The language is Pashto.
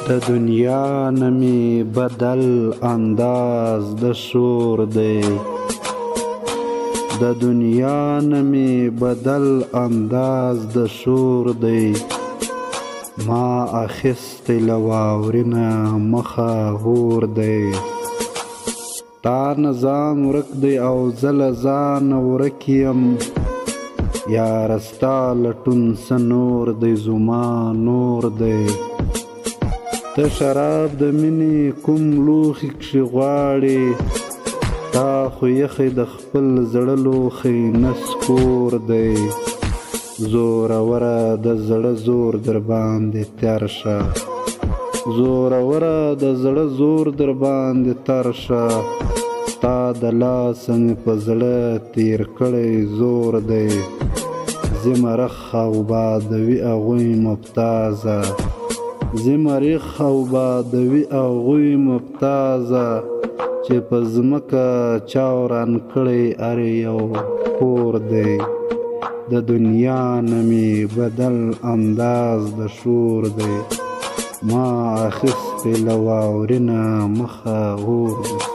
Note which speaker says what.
Speaker 1: د دنیا نه مې بدل انداز د شور دی د دنیا نه مې بدل انداز د شور دی ما اخیستی له واورینه مخه هور دی تا نه ځان ورک دی او زه له ځانه ورک یم یاره ستا لټون څه نور دی زما نور دی ته شراب د مینې کوم لوښي کښې غواړې تا خو یخی د خپل زړه لوښی نسکور دی زوروره د زړه زور در باندې تېر شه زوروره د زړه زور در باندې تېر شه ستا د لاسه مې په زړه تېر کړی زور دی زمرخ او بادوي اغوی مبتازه زمریخ او بادوي اغوی مبتازه چې په ځمکه چا وران کړی هر یو کور دی د دنیا نه مې بدل انداز د شور دی ما اخیستی له واورینه مخه هور دی